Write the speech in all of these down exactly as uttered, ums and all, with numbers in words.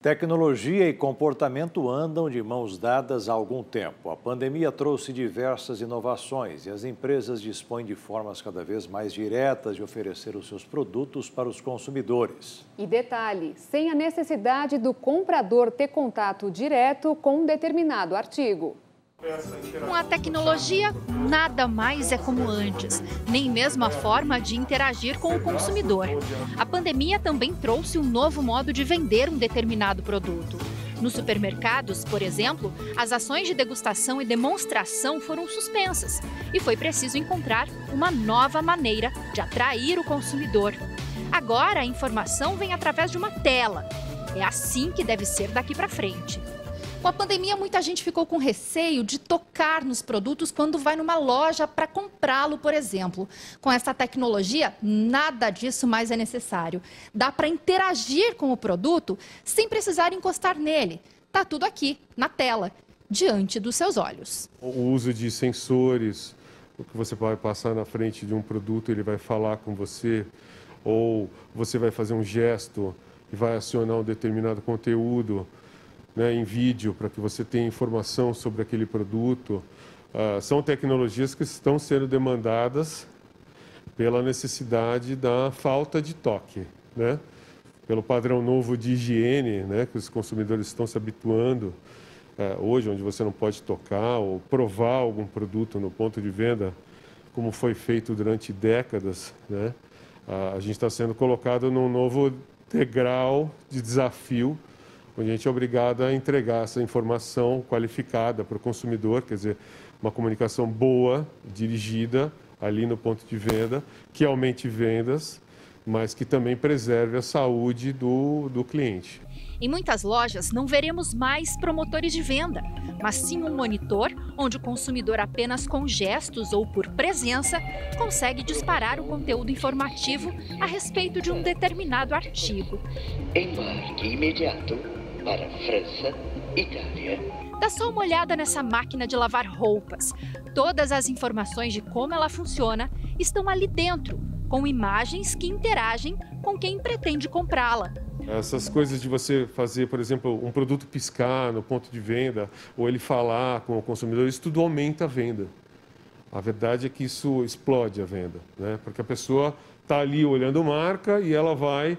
Tecnologia e comportamento andam de mãos dadas há algum tempo. A pandemia trouxe diversas inovações e as empresas dispõem de formas cada vez mais diretas de oferecer os seus produtos para os consumidores. E detalhe, sem a necessidade do comprador ter contato direto com um determinado artigo. Com a tecnologia, nada mais é como antes, nem mesmo a forma de interagir com o consumidor. A pandemia também trouxe um novo modo de vender um determinado produto. Nos supermercados, por exemplo, as ações de degustação e demonstração foram suspensas e foi preciso encontrar uma nova maneira de atrair o consumidor. Agora, a informação vem através de uma tela. É assim que deve ser daqui para frente. Com a pandemia, muita gente ficou com receio de tocar nos produtos quando vai numa loja para comprá-lo, por exemplo. Com essa tecnologia, nada disso mais é necessário. Dá para interagir com o produto sem precisar encostar nele. Tá tudo aqui, na tela, diante dos seus olhos. O uso de sensores, o que você vai passar na frente de um produto, ele vai falar com você, ou você vai fazer um gesto e vai acionar um determinado conteúdo, né, em vídeo, para que você tenha informação sobre aquele produto. Uh, são tecnologias que estão sendo demandadas pela necessidade da falta de toque, né? Pelo padrão novo de higiene, né, que os consumidores estão se habituando. Uh, hoje, onde você não pode tocar ou provar algum produto no ponto de venda, como foi feito durante décadas, né? Uh, a gente está sendo colocado num novo degrau de desafio, onde a gente é obrigado a entregar essa informação qualificada para o consumidor, quer dizer, uma comunicação boa, dirigida ali no ponto de venda, que aumente vendas, mas que também preserve a saúde do, do cliente. Em muitas lojas não veremos mais promotores de venda, mas sim um monitor onde o consumidor apenas com gestos ou por presença consegue disparar o conteúdo informativo a respeito de um determinado artigo. Embarque imediato para França, Itália. Dá só uma olhada nessa máquina de lavar roupas. Todas as informações de como ela funciona estão ali dentro, com imagens que interagem com quem pretende comprá-la. Essas coisas de você fazer, por exemplo, um produto piscar no ponto de venda, ou ele falar com o consumidor, isso tudo aumenta a venda. A verdade é que isso explode a venda, né? Porque a pessoa está ali olhando a marca e ela vai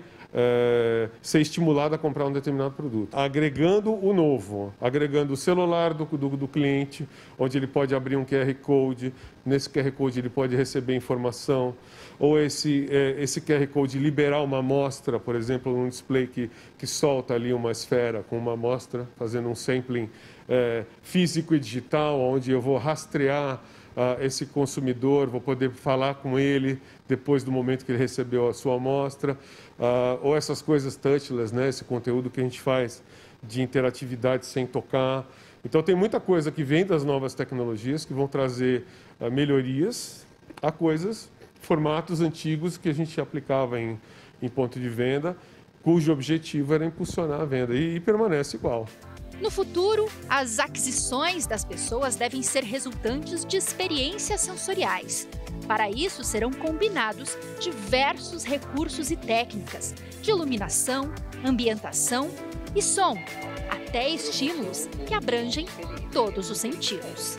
É, ser estimulado a comprar um determinado produto. Agregando o novo, agregando o celular do, do, do cliente, onde ele pode abrir um Q R Code, nesse Q R Code ele pode receber informação, ou esse, é, esse Q R Code liberar uma amostra, por exemplo, um display que, que solta ali uma esfera com uma amostra, fazendo um sampling é, físico e digital, onde eu vou rastrear Uh, esse consumidor, vou poder falar com ele depois do momento que ele recebeu a sua amostra, uh, ou essas coisas touchless, né? Esse conteúdo que a gente faz de interatividade sem tocar. Então tem muita coisa que vem das novas tecnologias que vão trazer uh, melhorias a coisas, formatos antigos que a gente aplicava em, em ponto de venda, cujo objetivo era impulsionar a venda e, e permanece igual. No futuro, as aquisições das pessoas devem ser resultantes de experiências sensoriais. Para isso, serão combinados diversos recursos e técnicas de iluminação, ambientação e som, até estímulos que abrangem todos os sentidos.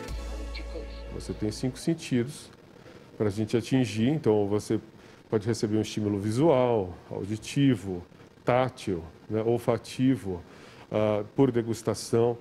Você tem cinco sentidos para a gente atingir, então você pode receber um estímulo visual, auditivo, tátil, né, olfativo, Uh, por degustação.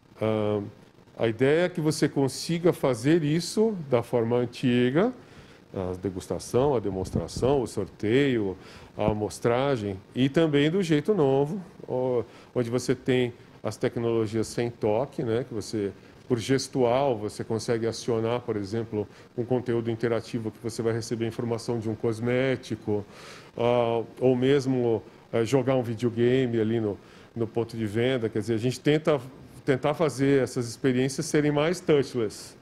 Uh, a ideia é que você consiga fazer isso da forma antiga, a degustação, a demonstração, o sorteio, a amostragem, e também do jeito novo, onde você tem as tecnologias sem toque, né, que você, por gestual, você consegue acionar, por exemplo, um conteúdo interativo que você vai receber informação de um cosmético, uh, ou mesmo uh, jogar um videogame ali no no ponto de venda. Quer dizer, a gente tenta tentar fazer essas experiências serem mais touchless.